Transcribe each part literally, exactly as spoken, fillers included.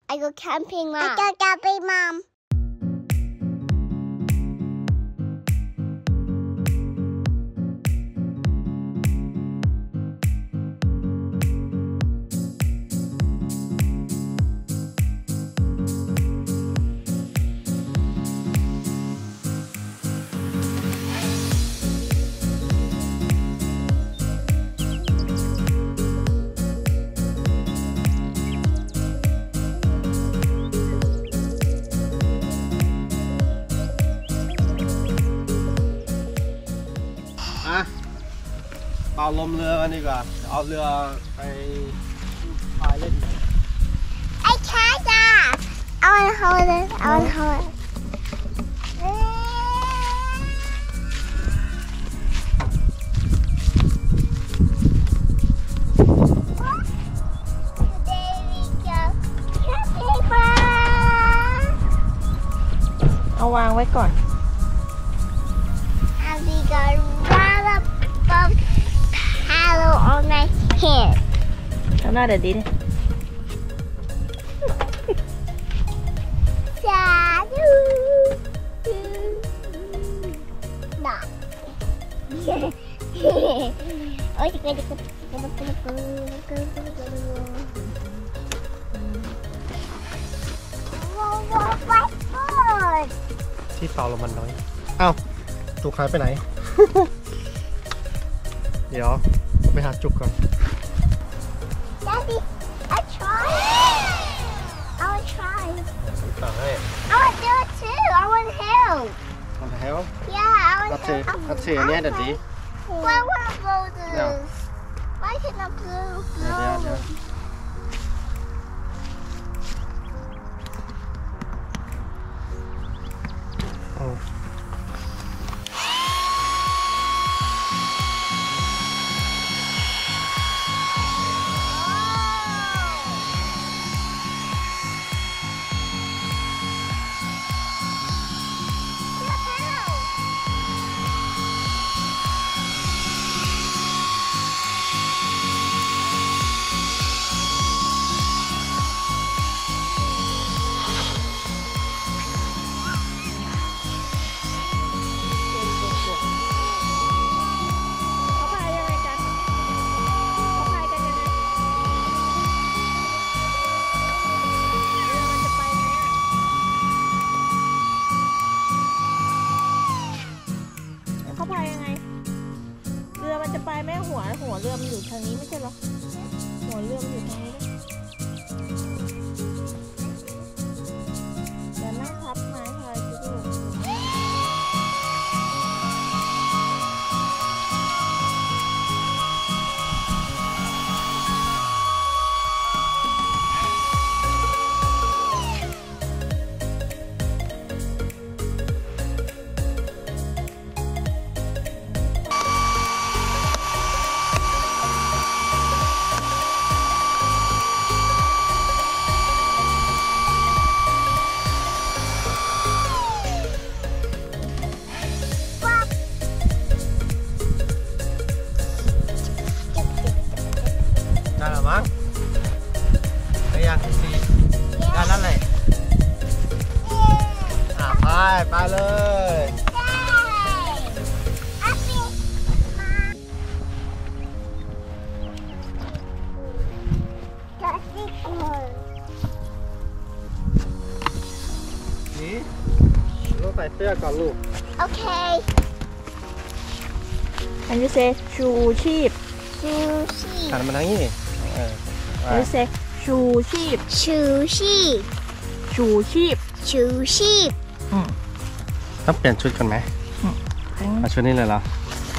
I go camping, Mom. I go camping, Mom. เป่าลมเรือกันดีกว่าเอาเรือไปพายเล่นไอ้ช้าจ้าเอาอันเขาเลยเอาอันเขาเลยเอาวางไว้ก่อน on my head. ทำหน้าเดี๋ยวดีเลยจ้าดูน่ะโอ้ยจะกระดิกกระดิกกระดิกกระดิกกระดิกกระดิกกระดิกกระดิกว้าวว้าวว้าวที่เป่าลมมันน้อยเอ้าจุกหายไปไหน เดี๋ยวไปหาจุกก่อน Daddy, I try. I will try. ต่อให้ I want to do it too. I want help. Want help? Yeah, I want to help. Let's see. Let's see. Daddy. Why would I blow this? Why can't I blow? Blow. Oh. ไปแม่หัวหัวเรือมันอยู่ทางนี้ไม่ใช่หรอหัวเรือมันอยู่ทางนี้แต่นั่งทับไม้พายจะดูมั้งได้ยังดีได้แล้วเลยอ่ะไปไปเลยนี่ต้องใส่เสื้อก่อนลูกโอเคอันนี้เซชูชีพชูชีพหันมาทางนี้อันนี้เซชูชีพชูชีพชูชีพชูชีพต้องเปลี่ยนชุดกันไหมเอาชุดนี้เลยเหรอ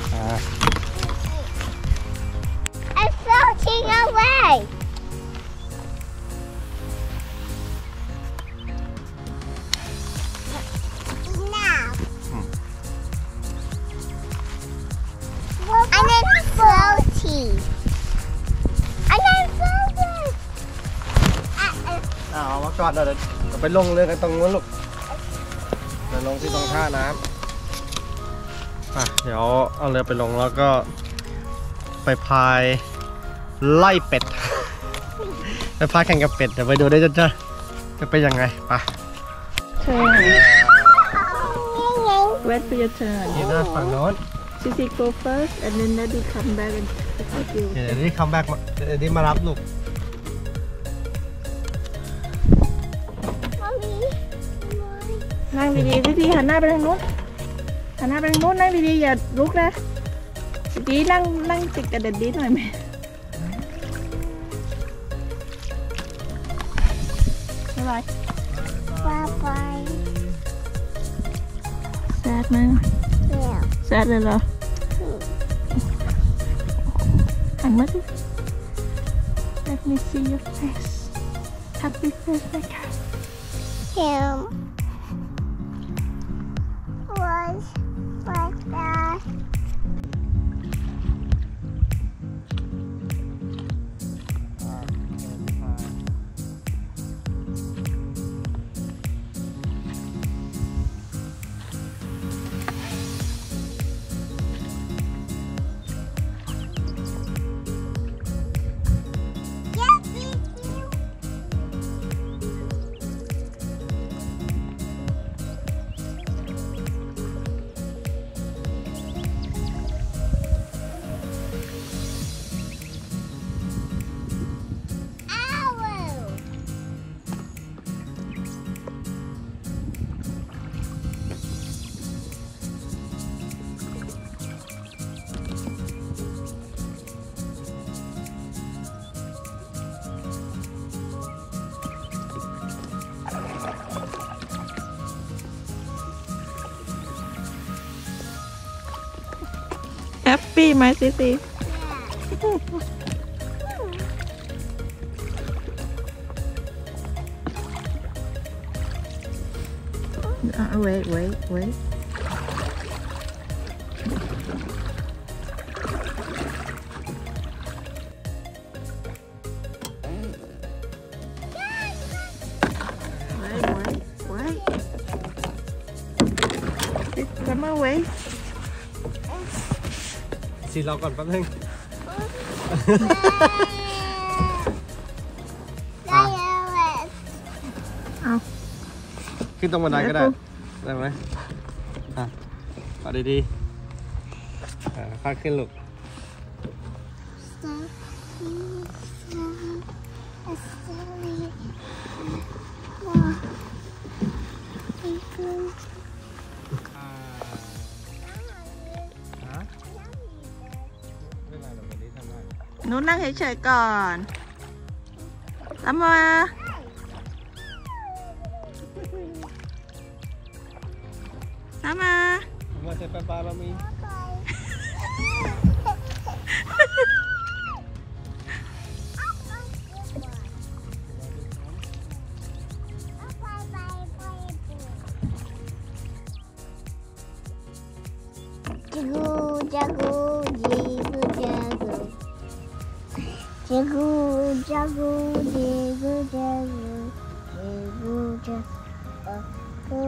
I'm floating away I'm floating I'm floating เอามาก่อนเดี๋ยวเดี๋ยวไปลงเรือกันตรงนู้นลูกเดี๋ยวลงที่ตรงท่าน้ำอ่ะเดี๋ยวเอาเรือไปลงแล้วก็ไปพายไล่เป็ดไปพายแข่งกับเป็ดเดี๋ยวไปดูได้จ้ะจะเป็นยังไงไป turn wait for your turn นี่ด้านฝั่งโน้น Sissy go first and then Daddy come back and pick you เดี๋ยวนี้คัมแบ็กมาเดี๋ยวนี้มารับลูกมามีนั่งดีๆดีๆหันหน้าไปทางนู้นหันหน้าไปทางนู้นนั่งดีๆอย่าลุกนะดีๆนั่งนั่งติดกับเด็ดดีหน่อยไหมบ๊ายบายปลาไปแซดไหมเดี๋ยวแซดเลยเหรอหันมาดิ Let me see your face Happy face นะคะ him was like that. Happy ไหมซิซี่ Uh, wait, wait, wait. Wait, wait, wait. Come away. ซีรอก่อนแป๊บนึงได้แล้วแหละเอาขึ้นตรงบันไดก็ได้ ได้ไหมอ่ะขอดีๆอ่าค่อยขึ้นลูกหนูนั่งเฉยๆก่อนตามมาตามมามาเซปปาบามี Jagu, jagu, jagu, jagu, jagu, jagu,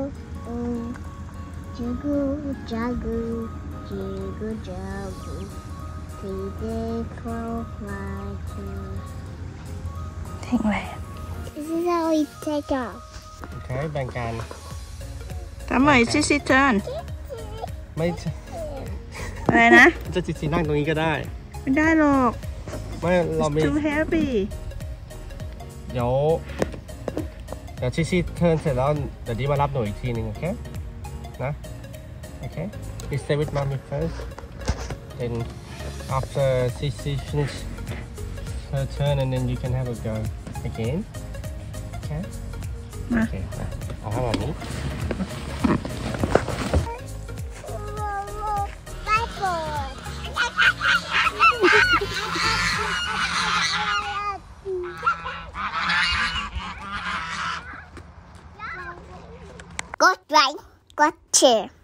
jagu, jagu, jagu, jagu. See they close my teeth. ทิ้งเลย This is how we take off. โอเคแบ่งกันทำไมซิซิเทิร์นไม่อะไรนะจะจิตสีนั่งตรงนี้ก็ได้ไม่ได้หรอกไม่เรามี It's too heavy เดี๋ยวเดี๋ยวชิชิเทิร์นเสร็จแล้วเดี๋ยวดีมารับหนูอีกทีหนึ่งโอเคนะโอเค You stay with mommy first then after Sissy finish her turn and then you can have a go again okay มาโอเคเอาให้แบบนี้ Got right, got chair.